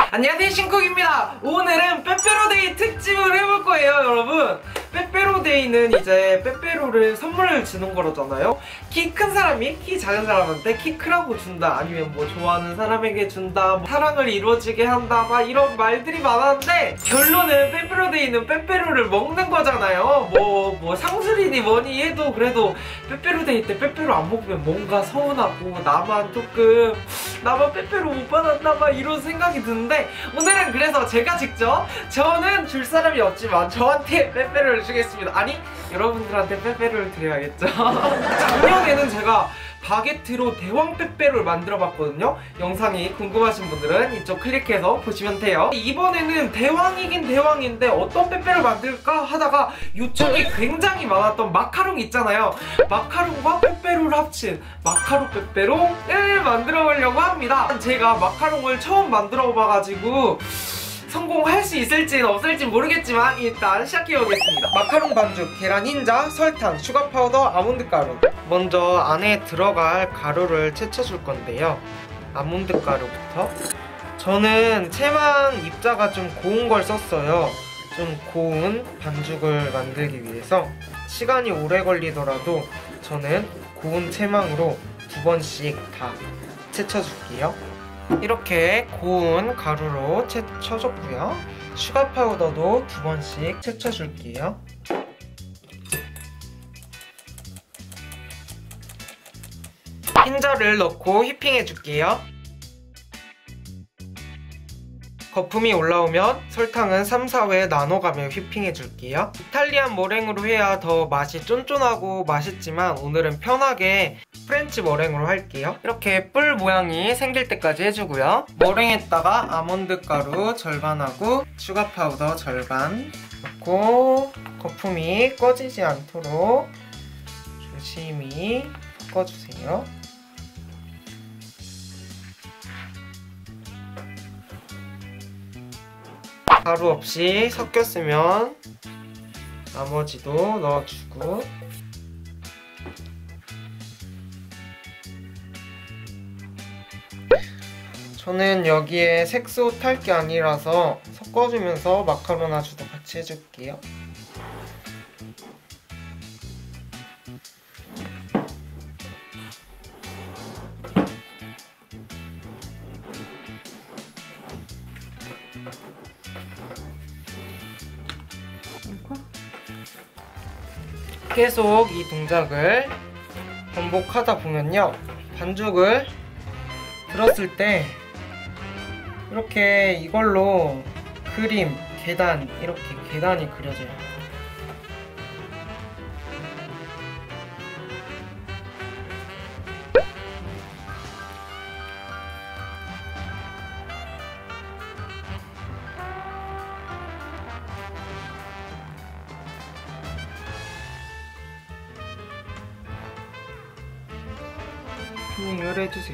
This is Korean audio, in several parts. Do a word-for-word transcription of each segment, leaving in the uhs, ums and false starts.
안녕하세요, 신쿡입니다. 오늘은 빼빼로데이 특집을 해볼 거예요, 여러분. 빼빼로데이는 이제 빼빼로를 선물을 주는 거잖아요. 키 큰 사람이 키 작은 사람한테 키 크라고 준다, 아니면 뭐 좋아하는 사람에게 준다, 뭐 사랑을 이루어지게 한다, 막 이런 말들이 많았는데 결론은 빼빼로데이는 빼빼로를 먹는 거잖아요. 뭐, 뭐 상술이니 뭐니 해도 그래도 빼빼로데이 때 빼빼로 안 먹으면 뭔가 서운하고 나만 조금 나만 빼빼로 못 받았나 막 이런 생각이 드는데, 오늘은 그래서 제가 직접, 저는 줄 사람이 없지만 저한테 빼빼로를 주겠습니다. 아니, 여러분들한테 빼빼로를 드려야겠죠. 작년에는 제가 바게트로 대왕 빼빼로를 만들어봤거든요. 영상이 궁금하신 분들은 이쪽 클릭해서 보시면 돼요. 이번에는 대왕이긴 대왕인데 어떤 빼빼로를 만들까 하다가 요청이 굉장히 많았던 마카롱 있잖아요. 마카롱과 빼빼로를 합친 마카롱 빼빼로를 만들어 보려고 합니다. 제가 마카롱을 처음 만들어 봐가지고 성공할 수 있을지는 없을지 모르겠지만 일단 시작해보겠습니다. 마카롱 반죽, 계란 흰자, 설탕, 슈가 파우더, 아몬드 가루. 먼저 안에 들어갈 가루를 채쳐줄 건데요. 아몬드 가루부터. 저는 체망 입자가 좀 고운 걸 썼어요. 좀 고운 반죽을 만들기 위해서 시간이 오래 걸리더라도 저는 고운 체망으로 두 번씩 다 채쳐줄게요. 이렇게 고운 가루로 채쳐줬고요. 슈가 파우더도 두 번씩 채쳐줄게요. 흰자를 넣고 휘핑해줄게요. 거품이 올라오면 설탕은 삼, 사 회 나눠가며 휘핑해줄게요. 이탈리안 머랭으로 해야 더 맛이 쫀쫀하고 맛있지만 오늘은 편하게 프렌치 머랭으로 할게요. 이렇게 뿔 모양이 생길 때까지 해주고요. 머랭에다가 아몬드 가루 절반하고 슈가 파우더 절반 넣고 거품이 꺼지지 않도록 조심히 섞어주세요. 가루 없이 섞였으면 나머지도 넣어주고, 저는 여기에 색소 탈 게 아니라서 섞어주면서 마카로나주도 같이 해줄게요. 계속 이 동작을 반복하다 보면요, 반죽을 들었을 때 이렇게 이걸로 그림, 계단, 이렇게 계단이 그려져요. 튜닝을 해주세요.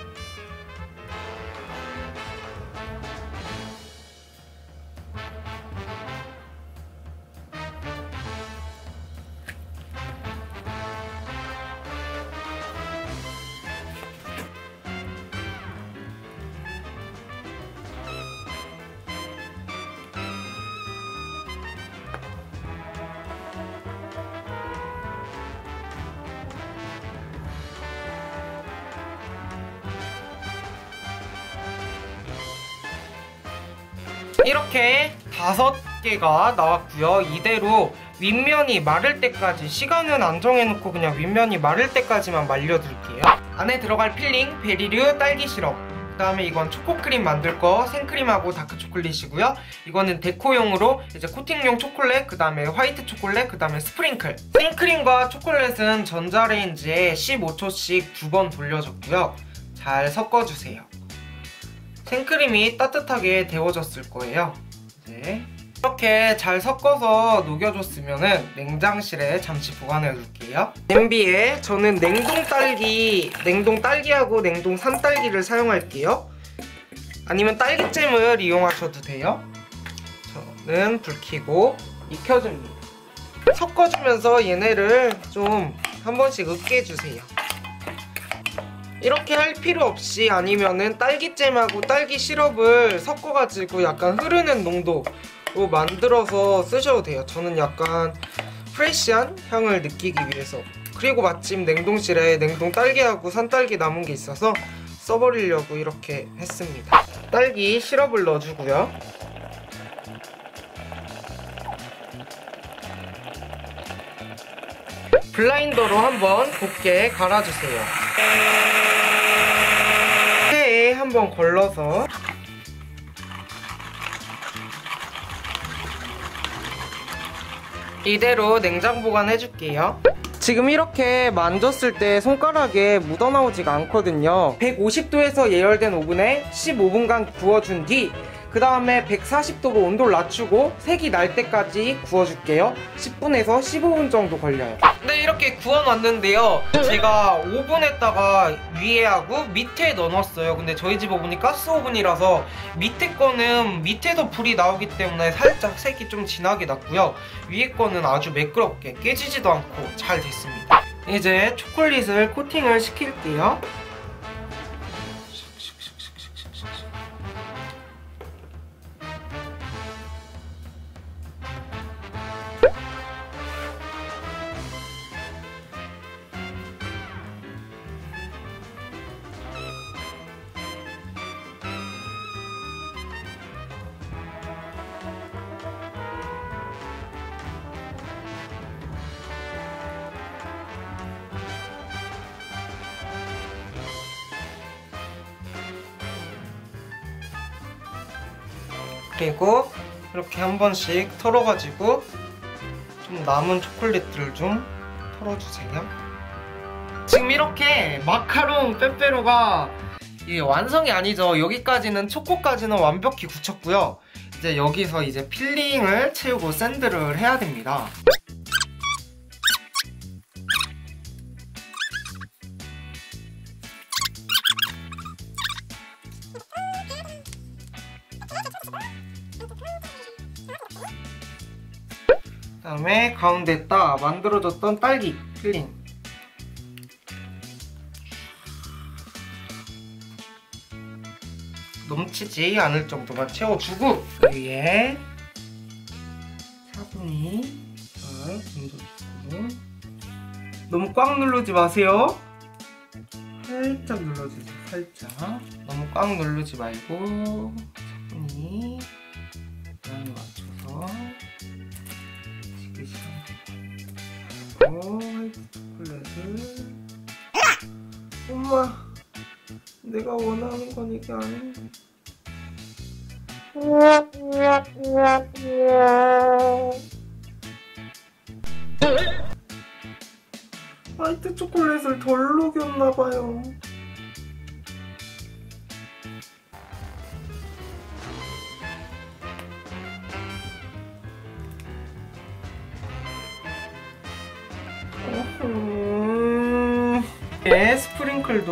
이렇게 다섯 개가 나왔고요. 이대로 윗면이 마를 때까지, 시간은 안 정해놓고 그냥 윗면이 마를 때까지만 말려둘게요. 안에 들어갈 필링, 베리류, 딸기 시럽, 그 다음에 이건 초코크림 만들 거 생크림하고 다크초콜릿이고요. 이거는 데코용으로 이제 코팅용 초콜릿, 그 다음에 화이트 초콜릿, 그 다음에 스프링클. 생크림과 초콜릿은 전자레인지에 십오 초씩 두 번 돌려줬고요. 잘 섞어주세요. 생크림이 따뜻하게 데워졌을 거예요. 이제 이렇게 잘 섞어서 녹여줬으면 냉장실에 잠시 보관해 둘게요. 냄비에 저는 냉동 딸기, 냉동 딸기하고 냉동 산딸기를 사용할게요. 아니면 딸기잼을 이용하셔도 돼요. 저는 불 켜고 익혀줍니다. 섞어주면서 얘네를 좀 한 번씩 으깨 해주세요. 이렇게 할 필요 없이 아니면은 딸기잼하고 딸기 시럽을 섞어가지고 약간 흐르는 농도로 만들어서 쓰셔도 돼요. 저는 약간 프레쉬한 향을 느끼기 위해서. 그리고 마침 냉동실에 냉동 딸기하고 산딸기 남은 게 있어서 써버리려고 이렇게 했습니다. 딸기 시럽을 넣어주고요. 블라인더로 한번 곱게 갈아주세요. 체에 한번 걸러서 이대로 냉장 보관해줄게요. 지금 이렇게 만졌을 때 손가락에 묻어나오지가 않거든요. 백오십 도에서 예열된 오븐에 십오 분간 구워준 뒤 그 다음에 백사십 도로 온도를 낮추고 색이 날 때까지 구워줄게요. 십 분에서 십오 분 정도 걸려요. 네, 이렇게 구워놨는데요. 제가 오븐에다가 위에 하고 밑에 넣어놨어요. 근데 저희 집 오븐이 가스 오븐이라서 밑에 거는 밑에서 불이 나오기 때문에 살짝 색이 좀 진하게 났고요. 위에 거는 아주 매끄럽게 깨지지도 않고 잘 됐습니다. 이제 초콜릿을 코팅을 시킬게요. 그리고 이렇게 한 번씩 털어가지고 좀 남은 초콜릿들을 좀 털어주세요. 지금 이렇게 마카롱 빼빼로가 이게 완성이 아니죠. 여기까지는 초코까지는 완벽히 굳혔고요. 이제 여기서 이제 필링을 채우고 샌드를 해야 됩니다. 그 다음에 가운데에다 만들어줬던 딸기 필링 넘치지 않을 정도만 채워주고 그 위에 차분히 잘 얹어주고 너무 꽉 누르지 마세요. 살짝 눌러주세요. 살짝 너무 꽉 누르지 말고 차분히 모양에 맞춰서 오, 화이트 초콜릿을 엄마 내가 원하는 건 이게 아닌데 화이트 초콜릿을 덜 녹였나봐요. 음... 네, 스프링클도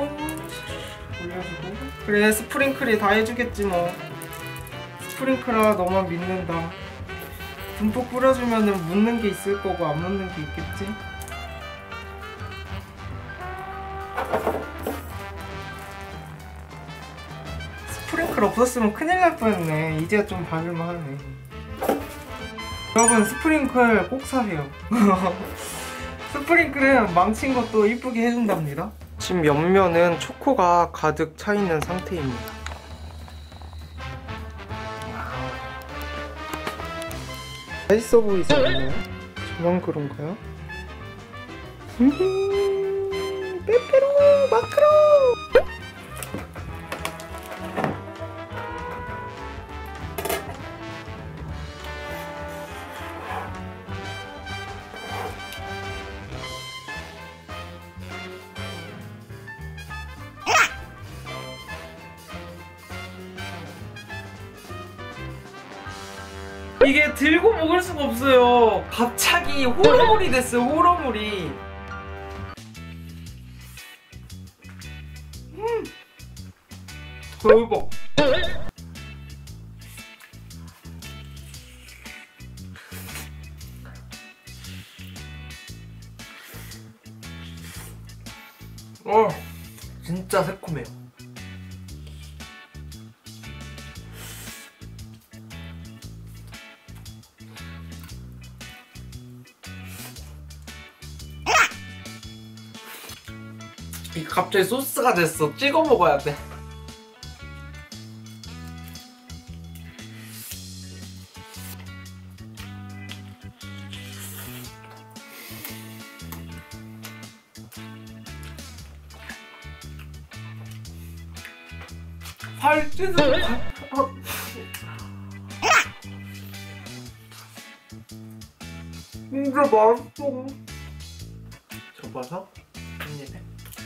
올려주고 그래 스프링클이 다 해주겠지 뭐. 스프링클아 너만 믿는다. 듬뿍 뿌려주면은 묻는 게 있을 거고 안 묻는 게 있겠지? 스프링클 없었으면 큰일 날 뻔했네. 이제야 좀 바를만 하네. 여러분 스프링클 꼭 사세요. 스프링클은 망친 것도 이쁘게 해준답니다. 지금 옆면은 초코가 가득 차있는 상태입니다. 맛있어 보이지 않나요? 저만 그런가요? 빼빼로 마카롱! 이게 들고 먹을 수가 없어요. 갑자기 호러물이 됐어요. 호러물이. 음. 대박. 어. 진짜 새콤해요. 이 갑자기 소스가 됐어. 찍어 먹어야 돼. 살찌는 진짜 맛있어. 접어서 한 입에.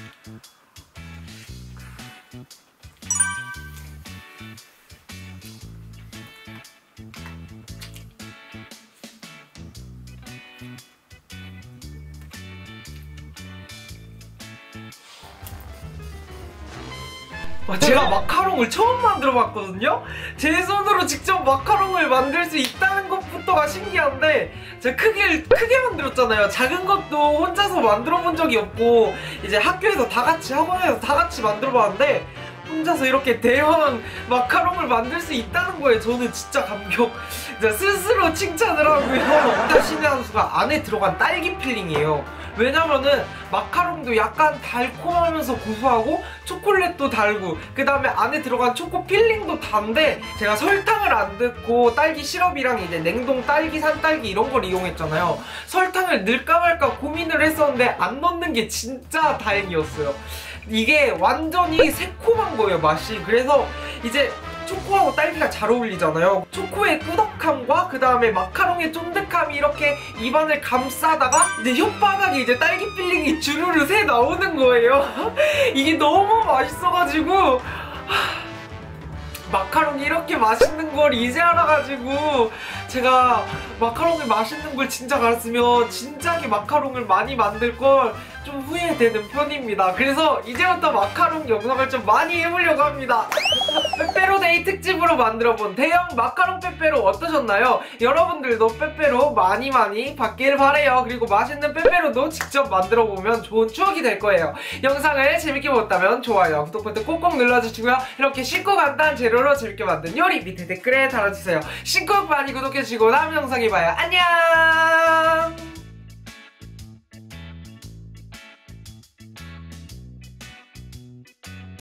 아, 제가 마카롱을 처음 만들어 봤거든요? 제 손으로 직접 마카롱을 만들 수 있다는 것부터가 신기한데, 제가 크게, 크게 만들었잖아요. 작은 것도 혼자서 만들어 본 적이 없고, 이제 학교에서 다 같이, 학원에서 다 같이 만들어 봤는데, 혼자서 이렇게 대형 마카롱을 만들 수 있다는 거에 저는 진짜 감격, 진짜 스스로 칭찬을 하고요. 신의 한 수가 안에 들어간 딸기 필링이에요. 왜냐면은 마카롱도 약간 달콤하면서 고소하고 초콜릿도 달고 그 다음에 안에 들어간 초코 필링도 단데, 제가 설탕을 안 넣고 딸기 시럽이랑 이제 냉동 딸기, 산딸기 이런 걸 이용했잖아요. 설탕을 넣을까 말까 고민을 했었는데 안 넣는 게 진짜 다행이었어요. 이게 완전히 새콤한 거예요, 맛이. 그래서 이제 초코하고 딸기가 잘 어울리잖아요. 초코의 꾸덕함과 그 다음에 마카롱의 쫀득함이 이렇게 입안을 감싸다가 이제 혓바닥에 이제 딸기 필링이 주르르 새 나오는 거예요. 이게 너무 맛있어가지고 마카롱이 이렇게 맛있는 걸 이제 알아가지고, 제가 마카롱을 맛있는 걸 진작 알았으면 진작에 마카롱을 많이 만들 걸 좀 후회되는 편입니다. 그래서 이제부터 마카롱 영상을 좀 많이 해보려고 합니다. 빼빼로데이 특집으로 만들어본 대형 마카롱 빼빼로 어떠셨나요? 여러분들도 빼빼로 많이 많이 받길 바래요. 그리고 맛있는 빼빼로도 직접 만들어보면 좋은 추억이 될 거예요. 영상을 재밌게 보셨다면 좋아요, 구독 버튼 꼭꼭 눌러주시고요. 이렇게 쉽고 간단한 재료로 재밌게 만든 요리 밑에 댓글에 달아주세요. 신곡 많이 구독해주시고 다음 영상에 봐요. 안녕!